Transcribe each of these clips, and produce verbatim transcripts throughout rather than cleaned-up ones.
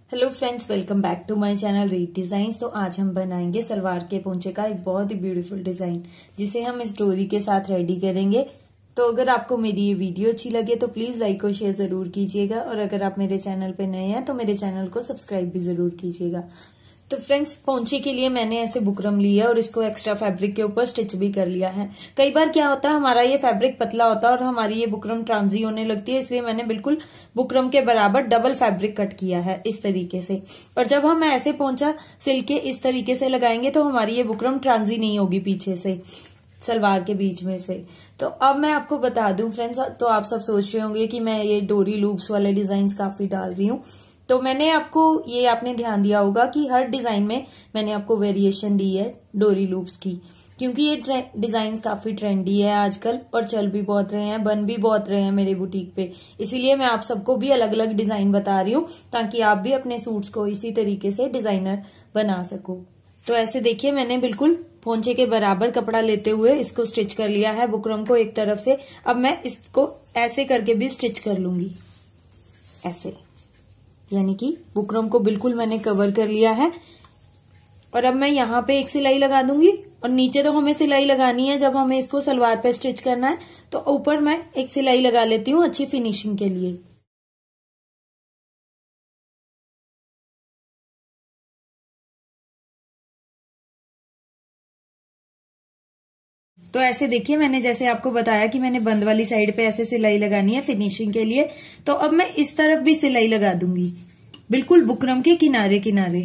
Hello friends, welcome back to my channel read designs. तो आज हम बनाएंगे सलवार के पोंचे का एक बहुत ही ब्यूटीफुल डिजाइन, जिसे हम इस डोरी के साथ रेडी करेंगे। तो अगर आपको मेरी ये वीडियो अच्छी लगे तो प्लीज लाइक और शेयर जरूर कीजिएगा, और अगर आप मेरे चैनल पे नए हैं तो मेरे चैनल को सब्सक्राइब भी जरूर कीजिएगा। तो फ्रेंड्स, पोंचे के लिए मैंने ऐसे बुकरम लिया और इसको एक्स्ट्रा फैब्रिक के ऊपर स्टिच भी कर लिया है। कई बार क्या होता है, हमारा ये फैब्रिक पतला होता है और हमारी ये बुकरम ट्रांजी होने लगती है, इसलिए मैंने बिल्कुल बुकरम के बराबर डबल फैब्रिक कट किया है इस तरीके से। और जब हम ऐसे पोंचा सिल के इस तरीके से लगाएंगे तो हमारी ये बुकरम ट्रांजी नहीं होगी पीछे से, सलवार के बीच में से। तो अब मैं आपको बता दूं फ्रेंड्स, तो आप सब सोच रहे होंगे कि मैं ये डोरी लूप्स वाले डिजाइन काफी डाल रही हूँ। तो मैंने आपको ये आपने ध्यान दिया होगा कि हर डिजाइन में मैंने आपको वेरिएशन दी है डोरी लूप्स की, क्योंकि ये डिजाइन काफी ट्रेंडी है आजकल और चल भी बहुत रहे हैं, बन भी बहुत रहे हैं मेरे बुटीक पे। इसीलिए मैं आप सबको भी अलग अलग डिजाइन बता रही हूँ, ताकि आप भी अपने सूट्स को इसी तरीके से डिजाइनर बना सको। तो ऐसे देखिए, मैंने बिल्कुल पोंचे के बराबर कपड़ा लेते हुए इसको स्टिच कर लिया है बुकरम को एक तरफ से। अब मैं इसको ऐसे करके भी स्टिच कर लूंगी, ऐसे, यानी कि बुकरम को बिल्कुल मैंने कवर कर लिया है। और अब मैं यहाँ पे एक सिलाई लगा दूंगी, और नीचे तो हमें सिलाई लगानी है जब हमें इसको सलवार पे स्टिच करना है, तो ऊपर मैं एक सिलाई लगा लेती हूँ अच्छी फिनिशिंग के लिए। तो ऐसे देखिए, मैंने जैसे आपको बताया कि मैंने बंद वाली साइड पे ऐसे सिलाई लगानी है फिनिशिंग के लिए। तो अब मैं इस तरफ भी सिलाई लगा दूंगी, बिल्कुल बुकरम के किनारे किनारे।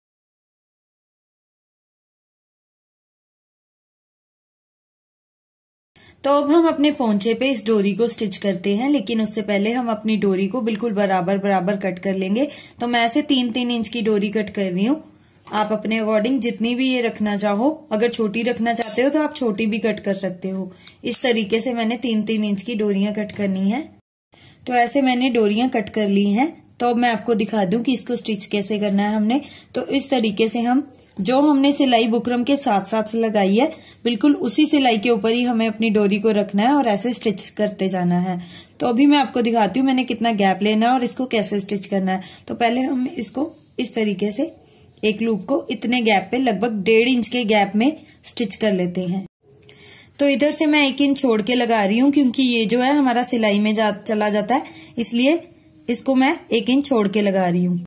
तो अब हम अपने पोंचे पे इस डोरी को स्टिच करते हैं, लेकिन उससे पहले हम अपनी डोरी को बिल्कुल बराबर बराबर कट कर लेंगे। तो मैं ऐसे तीन तीन इंच की डोरी कट कर रही हूँ। आप अपने अकॉर्डिंग जितनी भी ये रखना चाहो, अगर छोटी रखना चाहते हो तो आप छोटी भी कट कर सकते हो। इस तरीके से मैंने तीन तीन इंच की डोरियां कट करनी है। तो ऐसे मैंने डोरियां कट कर ली हैं। तो अब मैं आपको दिखा दूं कि इसको स्टिच कैसे करना है हमने। तो इस तरीके से हम जो हमने सिलाई बुकरम के साथ साथ लगाई है, बिल्कुल उसी सिलाई के ऊपर ही हमें अपनी डोरी को रखना है और ऐसे स्टिच करते जाना है। तो अभी मैं आपको दिखाती हूँ मैंने कितना गैप लेना है और इसको कैसे स्टिच करना है। तो पहले हम इसको इस तरीके से एक लूप को इतने गैप पे, लगभग डेढ़ इंच के गैप में स्टिच कर लेते हैं। तो इधर से मैं एक इंच छोड़ के लगा रही हूँ, क्योंकि ये जो है हमारा सिलाई में जा, चला जाता है, इसलिए इसको मैं एक इंच छोड़ के लगा रही हूँ।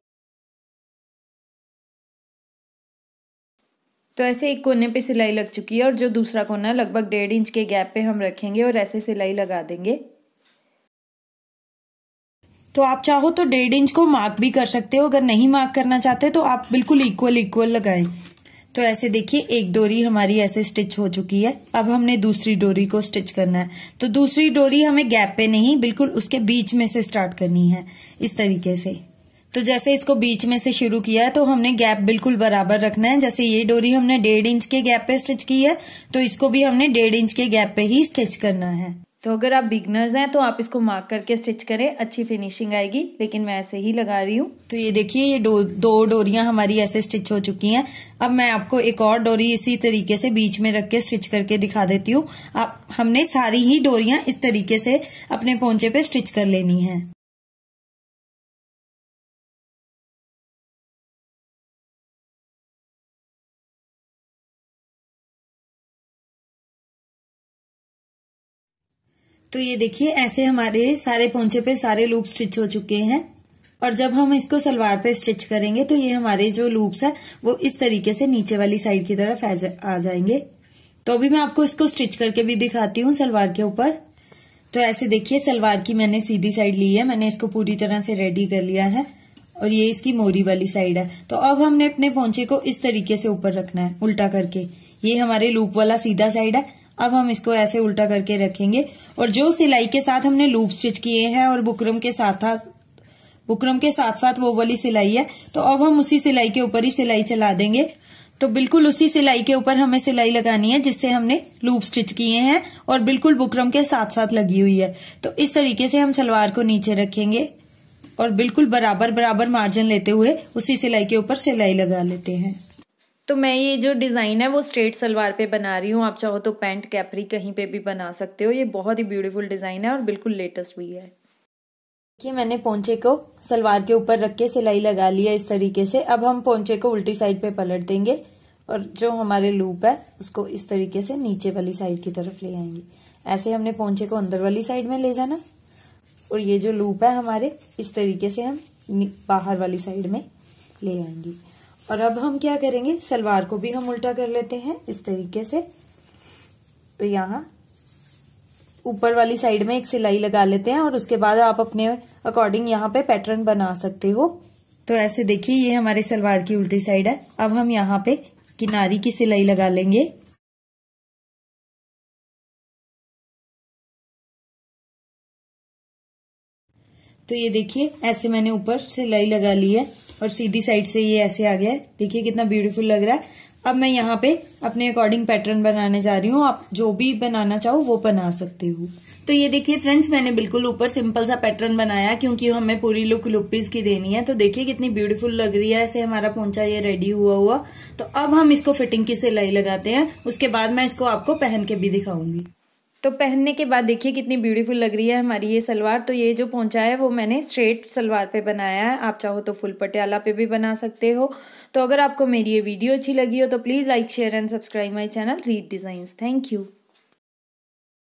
तो ऐसे एक कोने पे सिलाई लग चुकी है, और जो दूसरा कोना लगभग डेढ़ इंच के गैप पे हम रखेंगे और ऐसे सिलाई लगा देंगे। तो आप चाहो तो डेढ़ इंच को मार्क भी कर सकते हो, अगर नहीं मार्क करना चाहते तो आप बिल्कुल इक्वल इक्वल लगाएं। तो ऐसे देखिए, एक डोरी हमारी ऐसे स्टिच हो चुकी है। अब हमने दूसरी डोरी को स्टिच करना है। तो दूसरी डोरी हमें गैप पे नहीं, बिल्कुल उसके बीच में से स्टार्ट करनी है, इस तरीके से। तो जैसे इसको बीच में से शुरू किया है, तो हमने गैप बिल्कुल बराबर रखना है। जैसे ये डोरी हमने डेढ़ इंच के गैप पे स्टिच की है, तो इसको भी हमने डेढ़ इंच के गैप पे ही स्टिच करना है। तो अगर आप बिगनर्स हैं तो आप इसको मार्क करके स्टिच करें, अच्छी फिनिशिंग आएगी, लेकिन मैं ऐसे ही लगा रही हूँ। तो ये देखिए, ये दो दो डोरियां हमारी ऐसे स्टिच हो चुकी हैं। अब मैं आपको एक और डोरी इसी तरीके से बीच में रख के स्टिच करके दिखा देती हूँ। आप हमने सारी ही डोरियां इस तरीके से अपने पोंचे पे स्टिच कर लेनी है। तो ये देखिए, ऐसे हमारे सारे पोंचे पे सारे लूप स्टिच हो चुके हैं। और जब हम इसको सलवार पे स्टिच करेंगे तो ये हमारे जो लूप्स है वो इस तरीके से नीचे वाली साइड की तरफ आ जाएंगे। तो अभी मैं आपको इसको स्टिच करके भी दिखाती हूँ सलवार के ऊपर। तो ऐसे देखिए, सलवार की मैंने सीधी साइड ली है, मैंने इसको पूरी तरह से रेडी कर लिया है, और ये इसकी मोरी वाली साइड है। तो अब हमने अपने पोंचे को इस तरीके से ऊपर रखना है, उल्टा करके। ये हमारे लूप वाला सीधा साइड है। अब हम इसको ऐसे उल्टा करके रखेंगे, और जो सिलाई के साथ हमने लूप स्टिच किए हैं और बुकरम के साथ साथ बुकरम के साथ साथ वो वाली सिलाई है, तो अब हम उसी सिलाई के ऊपर ही सिलाई चला देंगे। तो बिल्कुल उसी सिलाई के ऊपर हमें सिलाई लगानी है जिससे हमने लूप स्टिच किए हैं, और बिल्कुल बुकरम के साथ साथ लगी हुई है। तो इस तरीके से हम सलवार को नीचे रखेंगे और बिल्कुल बराबर बराबर मार्जिन लेते हुए उसी सिलाई के ऊपर सिलाई लगा लेते हैं। तो मैं ये जो डिजाइन है वो स्ट्रेट सलवार पे बना रही हूँ। आप चाहो तो पैंट कैपरी कहीं पे भी बना सकते हो। ये बहुत ही ब्यूटीफुल डिजाइन है और बिल्कुल लेटेस्ट भी है। देखिए मैंने पोंचे को सलवार के ऊपर रख के सिलाई लगा लिया इस तरीके से। अब हम पोंचे को उल्टी साइड पे पलट देंगे और जो हमारे लूप है उसको इस तरीके से नीचे वाली साइड की तरफ ले आएंगे। ऐसे हमने पोंचे को अंदर वाली साइड में ले जाना और ये जो लूप है हमारे इस तरीके से हम बाहर वाली साइड में ले आएंगे। और अब हम क्या करेंगे, सलवार को भी हम उल्टा कर लेते हैं इस तरीके से। तो यहाँ ऊपर वाली साइड में एक सिलाई लगा लेते हैं और उसके बाद आप अपने अकॉर्डिंग यहाँ पे पैटर्न बना सकते हो। तो ऐसे देखिए ये हमारे सलवार की उल्टी साइड है। अब हम यहाँ पे किनारी की सिलाई लगा लेंगे। तो ये देखिए ऐसे मैंने ऊपर सिलाई लगा ली है और सीधी साइड से ये ऐसे आ गया है। देखिए कितना ब्यूटीफुल लग रहा है। अब मैं यहाँ पे अपने अकॉर्डिंग पैटर्न बनाने जा रही हूँ। आप जो भी बनाना चाहो वो बना सकते हो। तो ये देखिए फ्रेंड्स, मैंने बिल्कुल ऊपर सिंपल सा पैटर्न बनाया क्योंकि हमें पूरी लुक लुपीज की देनी है। तो देखिए कितनी ब्यूटीफुल लग रही है। ऐसे हमारा पोंचा ये रेडी हुआ हुआ। तो अब हम इसको फिटिंग की सिलाई लगाते हैं। उसके बाद मैं इसको आपको पहन के भी दिखाऊंगी। तो पहनने के बाद देखिए कितनी ब्यूटीफुल लग रही है हमारी ये सलवार। तो ये जो पोंचा है वो मैंने स्ट्रेट सलवार पे बनाया है। आप चाहो तो फुल पटियाला पे भी बना सकते हो। तो अगर आपको मेरी ये वीडियो अच्छी लगी हो तो please like share and subscribe my channel read designs. Thank you.